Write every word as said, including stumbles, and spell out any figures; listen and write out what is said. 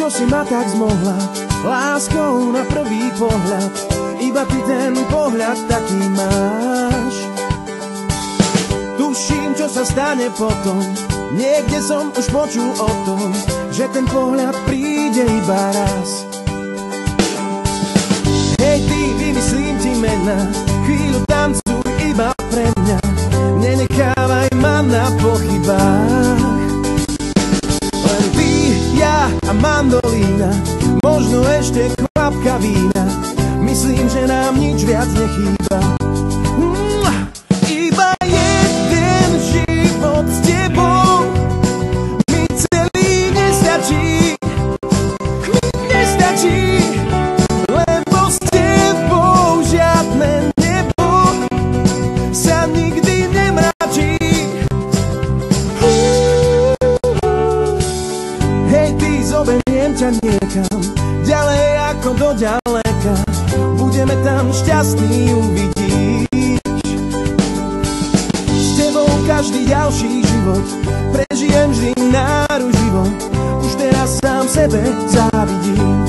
Ako si ma tak zmohla, láskou na prvý pohľad, iba ty ten pohľad taký máš. Tuším, čo sa stane potom, niekde som už počul o tom, že ten pohľad príde iba raz. Hej ty, vymyslím ti mena, chvíľu tancuj iba pre mňa, nenechávaj ma na pochybách. Len ty, ja a mandolína, možno ešte kvapka vína, myslím, že nám nič viac nechýba. Mm, iba jeden život s tebou mi celý nestačí, mi nestačí, lebo s tebou žiadne nebo sa nikdy nemračí. Hej ty, zoberiem ťa niekam, ďalej ako do ďaleka, budeme tam šťastní, uvidíš. S tebou každý ďalší život prežijem vždy náruživo, už teraz sám sebe závidím.